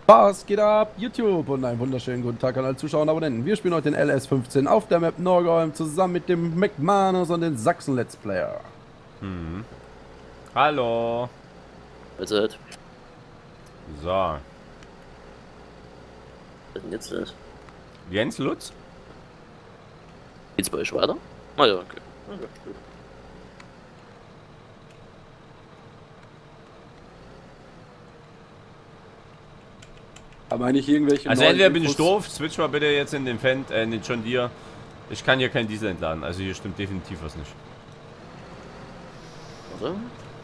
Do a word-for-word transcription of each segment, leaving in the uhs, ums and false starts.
Was geht ab, YouTube? Und einen wunderschönen guten Tag an alle Zuschauer und Abonnenten. Wir spielen heute den L S fünfzehn auf der Map Norgolm zusammen mit dem McManus und den Sachsen Let's Player. Hm. Hallo. Also halt. So. Was ist denn jetzt los? Jens Lutz? Geht's bei euch weiter? Ah ja, okay. Okay, gut. Aber eigentlich irgendwelche. Also entweder bin ich doof, switch mal bitte jetzt in den Fendt, äh, nicht schon dir. Ich kann hier kein Diesel entladen, also hier stimmt definitiv was nicht. Warte.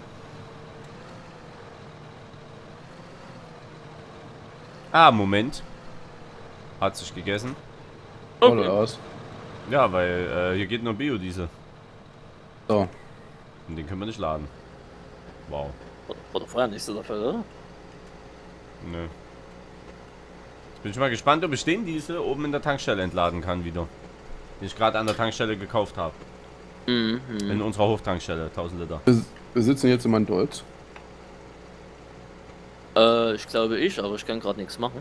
Ah, Moment. Hat sich gegessen. Okay. Okay. Aus. Ja, weil äh, hier geht nur Biodiesel. So. Und den können wir nicht laden. Wow. War, war doch vorher nicht so der Fall, oder? Nö. Jetzt bin ich mal gespannt, ob ich den Diesel oben in der Tankstelle entladen kann wieder. Den ich gerade an der Tankstelle gekauft habe. Mhm. In unserer Hoftankstelle, tausend Liter. Wir, wir sitzen jetzt in meinem Deutsch. Äh, ich glaube ich, aber ich kann gerade nichts machen.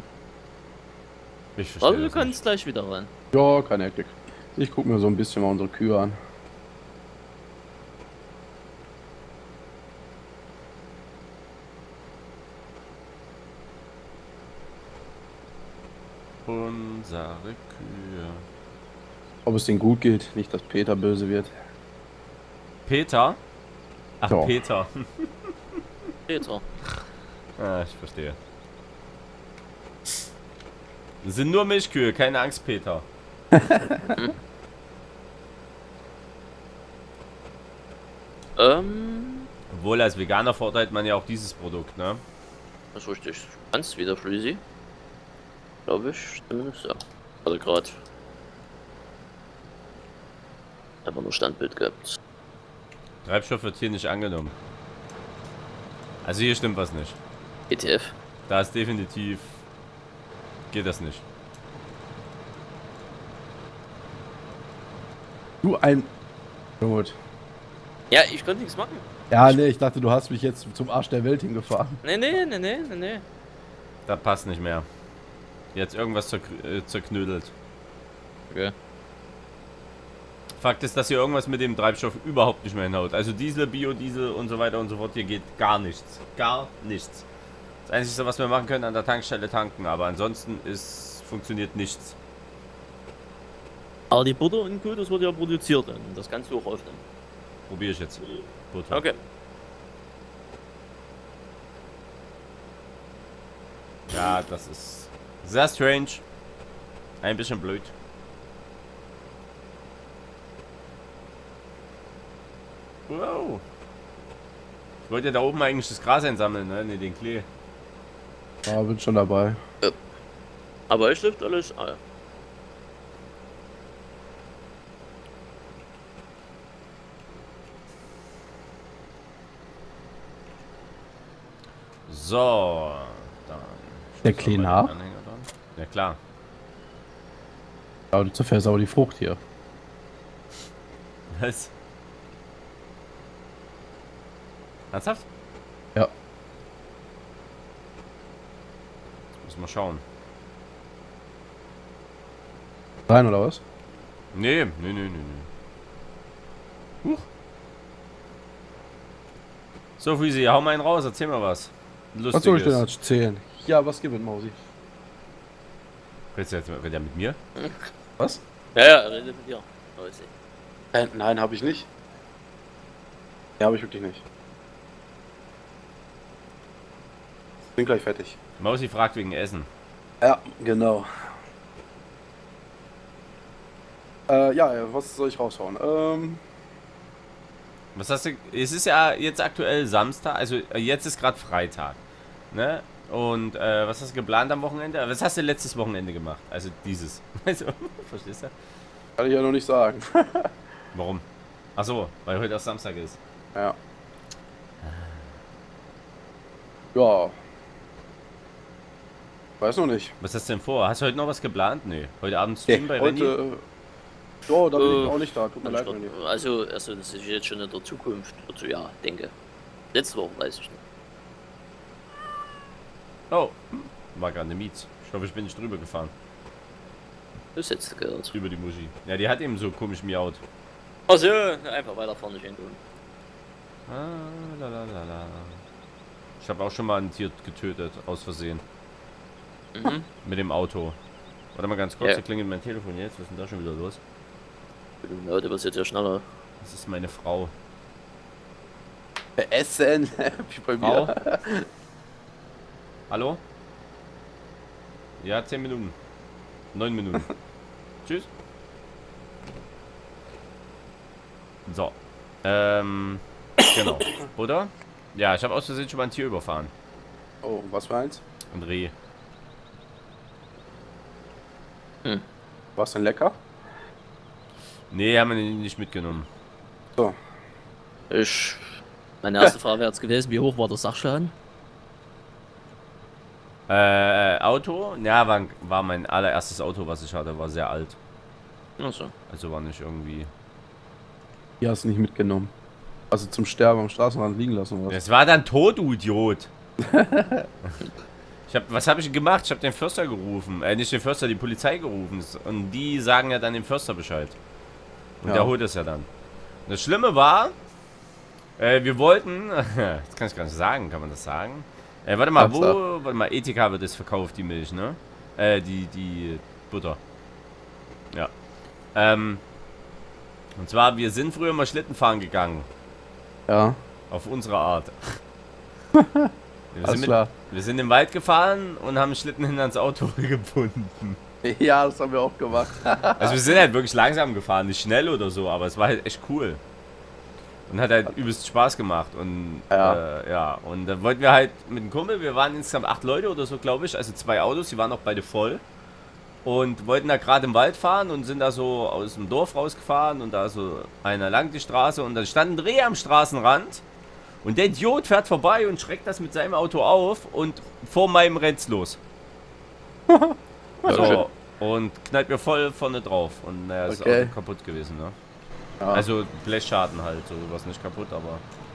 Ich verstehe Aber du das kannst nicht. gleich wieder rein. Ja, keine Hektik. Ich gucke mir so ein bisschen mal unsere Kühe an. Unsere Kühe. Ob es denen gut geht, nicht, dass Peter böse wird. Peter? Ach, Ja. Peter. Peter. Ah, ich verstehe. Das sind nur Milchkühe, keine Angst, Peter. Ähm, Obwohl, als Veganer verurteilt man ja auch dieses Produkt, ne? das ist richtig. Du kannst wieder Flüsi. Glaube ich, zumindest, ja. Also gerade. Einfach nur Standbild gehabt. Treibstoff wird hier nicht angenommen. Also hier stimmt was nicht. E T F. Da ist definitiv... Geht das nicht. Du ein. Gut. Ja, ich konnte nichts machen. Ja, nee, ich dachte, du hast mich jetzt zum Arsch der Welt hingefahren. Nee, nee, nee, nee, nee, nee. Das passt nicht mehr. Jetzt irgendwas zerk äh, zerknödelt. Okay. Fakt ist, dass hier irgendwas mit dem Treibstoff überhaupt nicht mehr hinhaut. Also Diesel, Biodiesel und so weiter und so fort. Hier geht gar nichts. Gar nichts. Das Einzige, was wir machen können, an der Tankstelle tanken. Aber ansonsten ist, funktioniert nichts. Aber die Butter und Co., das wird ja produziert und das kannst du auch aufnehmen. Probiere ich jetzt. Butter. Okay. Ja, das ist sehr strange. Ein bisschen blöd. Wow. Ich wollte ja da oben eigentlich das Gras einsammeln, ne? Ne, den Klee. Ja, bin schon dabei. Aber euch läuft alles. Ah, ja. So, dann. Der Klee nach? Ja, klar. Ja, du zerfährst aber die Frucht hier. Was? Ernsthaft? Ja. Muss mal schauen. Rein oder was? Nee, nee, nee, nee, nee. Huch. So, Füsi, hau mal einen raus, erzähl mal was. Was soll ich denn Lustiges. erzählen? Ja, was gibt es, Mausi? Willst du jetzt redet er mit mir? Was? Ja, ja, er redet mit dir. Oh, ich seh. Äh, nein, habe ich nicht. Ja, habe ich wirklich nicht. Bin gleich fertig. Mausi fragt wegen Essen. Ja, genau. Äh, ja, was soll ich raushauen? Ähm, Was hast du? Es ist ja jetzt aktuell Samstag, also äh, jetzt ist gerade Freitag, ne? Und äh, was hast du geplant am Wochenende? Was hast du letztes Wochenende gemacht? Also dieses. Also, verstehst du? kann ich ja noch nicht sagen. Warum? Ach so, weil heute auch Samstag ist. Ja. Ja. Weiß noch nicht. Was hast du denn vor? Hast du heute noch was geplant? Nee. Heute Abend streamen bei Renny? Heute. Äh, ja, da bin Äh, ich auch nicht da. Tut mir leid, Renny. Also, also, das ist jetzt schon in der Zukunft. Also, ja, denke. Letzte Woche weiß ich nicht. Oh. War gerade eine Mietz. Ich hoffe, ich bin nicht drüber gefahren. Das hättest du gehört. Über die Muschi. Ja, die hat eben so komisch miaut. Also, einfach weiter vorne nicht hingehen. Ah, la, la, la, la. Ich habe auch schon mal ein Tier getötet, aus Versehen. Mhm. Mit dem Auto. Warte mal ganz kurz, Ja. da klingelt mein Telefon jetzt. Was ist denn da schon wieder los? Ja, der wird jetzt ja schneller. Das ist meine Frau. Essen, wie bei Frau? mir. Hallo? Ja, zehn Minuten. neun Minuten. Tschüss. So. Ähm, genau. Oder? Ja, ich habe aus Versehen schon mal ein Tier überfahren. Oh, was für eins? Ein Reh. Hm. War's denn lecker? Nee, haben wir den nicht mitgenommen. So. Ich. Meine erste Frage wäre jetzt gewesen, wie hoch war der Sachschaden? Äh, Auto? Ja, war, war mein allererstes Auto, was ich hatte. War sehr alt. Achso. Also war nicht irgendwie... Die hast du nicht mitgenommen. Also zum Sterben am Straßenrand liegen lassen oder was? Es war dann tot, du Idiot. Ich hab, was habe ich gemacht? Ich habe den Förster gerufen. Äh, nicht den Förster, die Polizei gerufen. Und die sagen ja dann dem Förster Bescheid. Und Ja. der holt es ja dann. Und das Schlimme war, äh, wir wollten, das kann ich gar nicht sagen, kann man das sagen? Äh, warte mal, Sag's wo, doch. warte mal, Ethika wird es verkauft, die Milch, ne? Äh, die, die Butter. Ja. Ähm, und zwar, wir sind früher mal Schlitten fahren gegangen. Ja, Auf unsere Art. Wir alles sind, mit, klar. wir sind im Wald gefahren und haben Schlitten hinter ans Auto gebunden. Ja, das haben wir auch gemacht. Also wir sind halt wirklich langsam gefahren, nicht schnell oder so, aber es war halt echt cool. Und hat halt übelst Spaß gemacht. Und Ja. äh, ja, und dann wollten wir halt mit dem Kumpel, wir waren insgesamt acht Leute oder so, glaube ich, also zwei Autos, die waren auch beide voll. Und wollten da gerade im Wald fahren und sind da so aus dem Dorf rausgefahren und da so einer lang die Straße und dann stand ein Reh am Straßenrand. Und der Idiot fährt vorbei und schreckt das mit seinem Auto auf und vor meinem rennt's los. So, und knallt mir voll vorne drauf. Und naja, ist Okay. auch kaputt gewesen, ne? Ja. Also Blechschaden halt, so was nicht kaputt, aber.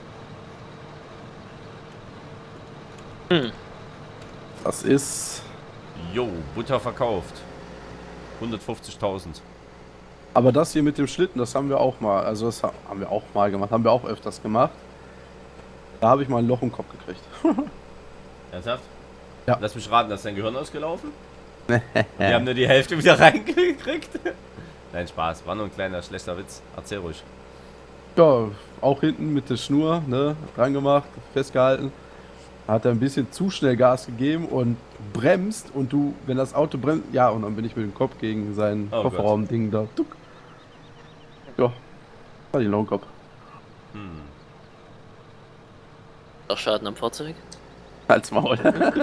Das ist. Jo, Butter verkauft. hundertfünfzigtausend. Aber das hier mit dem Schlitten, das haben wir auch mal. Also das ha- haben wir auch mal gemacht. Haben wir auch öfters gemacht. Da habe ich mal ein Loch im Kopf gekriegt. Ernsthaft? Ja. Lass mich raten, da ist dein Gehirn ausgelaufen? Und wir haben nur die Hälfte wieder reingekriegt? Nein, Spaß. War nur ein kleiner schlechter Witz. Erzähl ruhig. Ja, auch hinten mit der Schnur, ne, dran gemacht, festgehalten. Hat er ein bisschen zu schnell Gas gegeben und bremst und du, wenn das Auto bremst, ja, und dann bin ich mit dem Kopf gegen sein Oh Kofferraum-Ding da. Tuck. Ja, war die Longkopf. Hm. Der Schaden am Fahrzeug? Als Maul.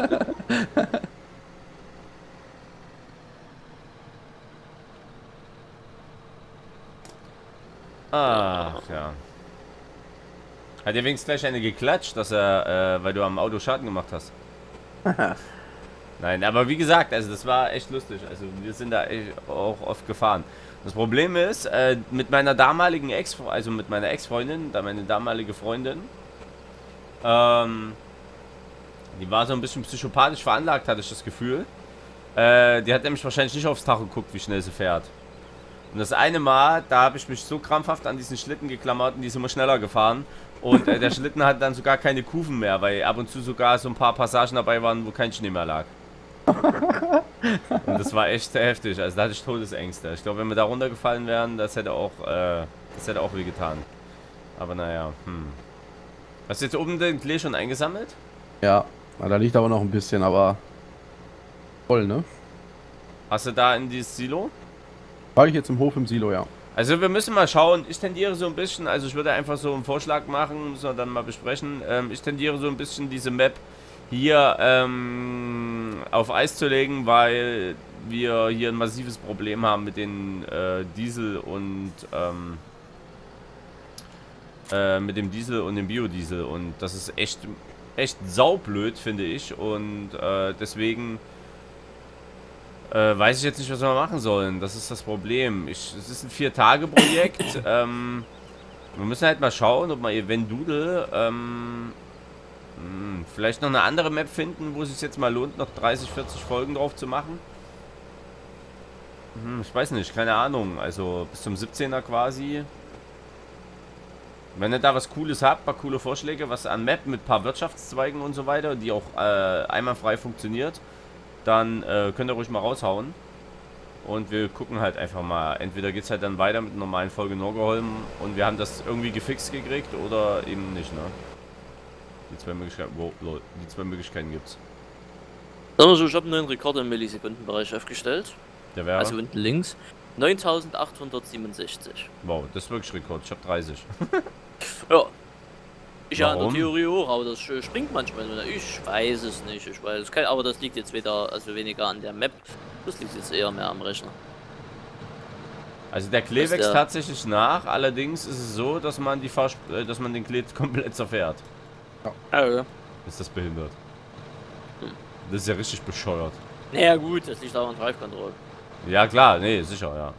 Ach, ja. Hat dir wenigstens gleich eine geklatscht, dass er, äh, weil du am Auto Schaden gemacht hast? Nein, aber wie gesagt, also das war echt lustig. Also wir sind da echt auch oft gefahren. Das Problem ist, äh, mit meiner damaligen Ex, also mit meiner Ex-Freundin, da meine damalige Freundin, ähm, die war so ein bisschen psychopathisch veranlagt, hatte ich das Gefühl. Äh, die hat nämlich wahrscheinlich nicht aufs Tacho geguckt, wie schnell sie fährt. Und das eine Mal, da habe ich mich so krampfhaft an diesen Schlitten geklammert und die ist immer schneller gefahren. Und äh, der Schlitten hat dann sogar keine Kufen mehr, weil ab und zu sogar so ein paar Passagen dabei waren, wo kein Schnee mehr lag. Und das war echt heftig, also da hatte ich Todesängste. Ich glaube, wenn wir da runtergefallen wären, das hätte auch, äh, das hätte auch weh getan. Aber naja, hm. Hast du jetzt oben den Klee schon eingesammelt? Ja, na, da liegt aber noch ein bisschen, aber voll, ne? Hast du da in dieses Silo? War ich jetzt im Hof im Silo, ja. Also wir müssen mal schauen, ich tendiere so ein bisschen, also ich würde einfach so einen Vorschlag machen, müssen wir dann mal besprechen. Ähm, ich tendiere so ein bisschen diese Map hier ähm, auf Eis zu legen, weil wir hier ein massives Problem haben mit den äh, Diesel und ähm, äh, mit dem Diesel und dem Biodiesel und das ist echt, echt saublöd, finde ich, und äh, deswegen Äh, weiß ich jetzt nicht, was wir machen sollen. Das ist das Problem. Ich, es ist ein Vier-Tage-Projekt. ähm, wir müssen halt mal schauen, ob man Event Doodle ähm, Hm, vielleicht noch eine andere Map finden, wo es sich jetzt mal lohnt, noch dreißig, vierzig Folgen drauf zu machen. Hm, ich weiß nicht, keine Ahnung. Also bis zum siebzehner quasi. Wenn ihr da was Cooles habt, paar coole Vorschläge, was an Map mit paar Wirtschaftszweigen und so weiter, die auch äh, einwandfrei funktioniert, dann äh, könnt ihr ruhig mal raushauen. Und wir gucken halt einfach mal. Entweder geht es halt dann weiter mit einer normalen Folge Norgeholm und wir haben das irgendwie gefixt gekriegt oder eben nicht, ne? Die zwei Möglichkeiten, wow, lol, die zwei Möglichkeiten gibt's. Sagen wir so, ich habe einen neuen Rekord im Millisekundenbereich aufgestellt. Der wäre. Also unten links. neuntausendachthundertsiebenundsechzig. Wow, das ist wirklich Rekord. Ich habe dreißig. Ja. Ich ja in der Warum? Theorie hoch, aber das springt manchmal. Ich weiß es nicht. Ich weiß es kein, aber das liegt jetzt wieder, also weniger an der Map. Das liegt jetzt eher mehr am Rechner. Also der Klee Ist wächst der- tatsächlich nach. Allerdings ist es so, dass man die Fahrsp äh, dass man den Klee komplett zerfährt. Ja, ja. Ist das behindert? Hm. Das ist ja richtig bescheuert. Naja gut, das liegt auch an Drive Control. Ja klar, nee, sicher, ja.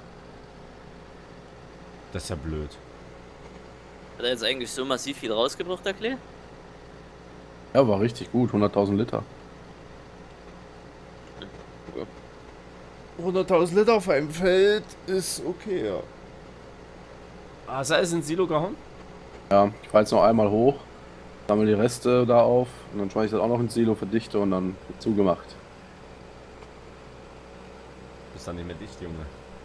Das ist ja blöd. Hat er jetzt eigentlich so massiv viel rausgebracht, der Klee? Ja, war richtig gut, hunderttausend Liter. hunderttausend Liter auf einem Feld ist okay, ja. Hast du alles ins Silo gehauen? Ja, ich fahre jetzt noch einmal hoch, sammle die Reste da auf und dann schmeiße ich das auch noch ins Silo, verdichte und dann wird zugemacht. Bist dann nicht mehr dicht, Junge.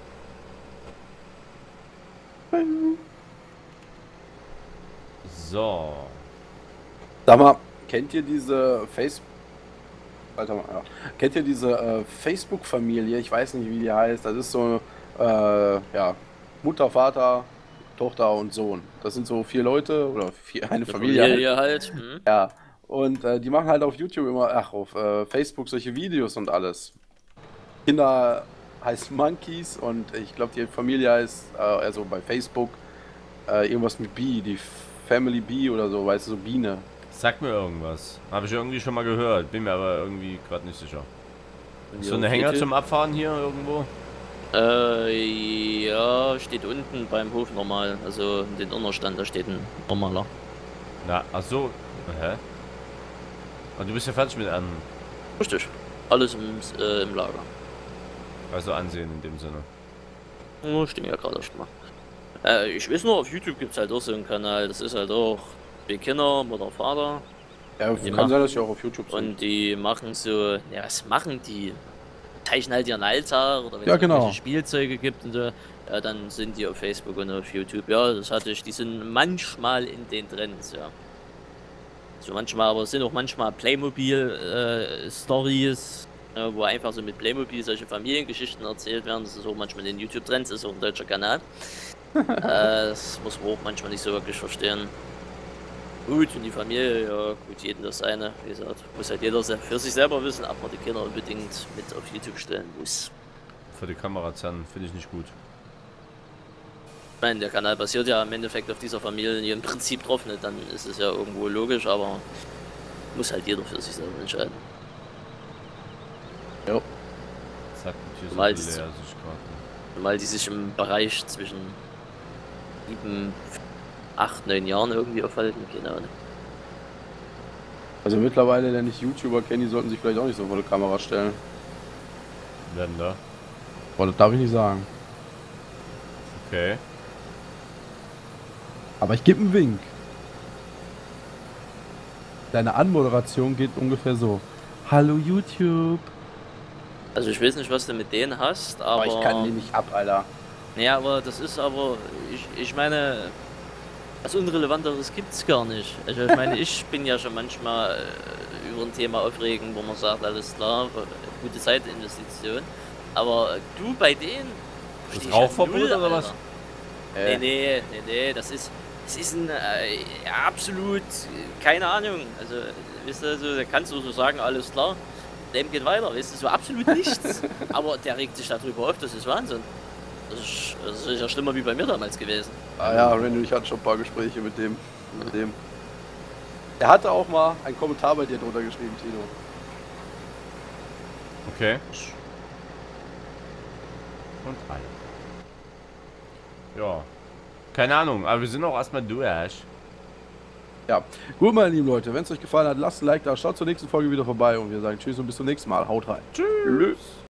So. Sag mal, kennt ihr diese Facebook... Alter, ja. Kennt ihr diese äh, Facebook-Familie? Ich weiß nicht, wie die heißt. Das ist so, äh, ja, Mutter, Vater, Tochter und Sohn. Das sind so vier Leute oder vier, eine Familie. Familie halt. Hm. Ja, und äh, die machen halt auf YouTube immer, ach, auf äh, Facebook solche Videos und alles. Kinder heißt Monkeys und ich glaube, die Familie heißt, äh, also bei Facebook, äh, irgendwas mit B, die Family B oder so, weißt du, so Biene. Sag mir irgendwas. Habe ich irgendwie schon mal gehört. Bin mir aber irgendwie gerade nicht sicher. Ist so eine Ja, Hänger bitte. zum Abfahren hier irgendwo? Äh, ja, steht unten beim Hof normal. Also in den Unterstand, da steht ein normaler. Na, ach so. Hä? Und du bist ja fertig mit an. Richtig. Alles im, äh, im Lager. Also ansehen in dem Sinne. Oh, stimmt ja gerade erst mal. Äh, ich weiß nur, auf YouTube gibt es halt auch so einen Kanal. Das ist halt auch zwei Kinder, Mutter, Vater. Ja, Die kann machen- sein, dass ich auch auf YouTube sind. Und die machen so, ja, was machen die? Zeichnen halt ihren Alltag oder wenn Ja, es genau. irgendwelche Spielzeuge gibt und so, ja, dann sind die auf Facebook und auf YouTube. Ja, das hatte ich, die sind manchmal in den Trends, ja. So manchmal, aber es sind auch manchmal Playmobil-Stories, äh, wo einfach so mit Playmobil solche Familiengeschichten erzählt werden. Das ist auch manchmal in den YouTube-Trends, das ist auch ein deutscher Kanal. äh, das muss man auch manchmal nicht so wirklich verstehen. Gut, und die Familie, ja gut, jeden das seine. Wie gesagt, muss halt jeder se- für sich selber wissen, ob man die Kinder unbedingt mit auf YouTube stellen muss. Für die Kamera zerren, finde ich nicht gut. Ich meine, der Kanal basiert ja im Endeffekt auf dieser Familie im Prinzip drauf, ne? Dann ist es ja irgendwo logisch, aber muss halt jeder für sich selber entscheiden. Jo. Zack, und hier so Zumal leer es- sich gerade. Zumal die sich im Bereich zwischen sieben, acht, neun Jahren irgendwie aufhalten, genau. Ne? Also mittlerweile, der nicht YouTuber kennen, die sollten sich vielleicht auch nicht so vor die Kamera stellen. Werden da. Boah, das darf ich nicht sagen. Okay. Aber ich gebe einen Wink. Deine Anmoderation geht ungefähr so. Hallo YouTube. Also ich weiß nicht, was du mit denen hast, aber... Aber ich kann die nicht ab, Alter. Naja, aber das ist aber, ich, ich meine, was Unrelevanteres gibt's gar nicht. Also ich meine, ich bin ja schon manchmal äh, über ein Thema aufregen, wo man sagt, alles klar, gute Zeitinvestition. Aber du bei denen... Das versteh ich ja Rauchverbot null, oder was? Alter. Äh, Nee, nee, nee, nee, das ist, das ist ein äh, ja, absolut, äh, keine Ahnung. Also, weißt du, so, da kannst du so sagen, alles klar, Leben geht weiter, weißt du, so absolut nichts. Aber der regt sich darüber auf, das ist Wahnsinn. Das ist, das ist ja schlimmer wie bei mir damals gewesen. Ah ja, Randy, ich hatte schon ein paar Gespräche mit dem. Mit dem. Er hatte auch mal einen Kommentar bei dir drunter geschrieben, Tino. Okay. Und alle. Ja. Keine Ahnung, aber wir sind auch erstmal durch. Ja, gut, meine lieben Leute, wenn es euch gefallen hat, lasst ein Like da, schaut zur nächsten Folge wieder vorbei und wir sagen Tschüss und bis zum nächsten Mal. Haut rein. Tschüss.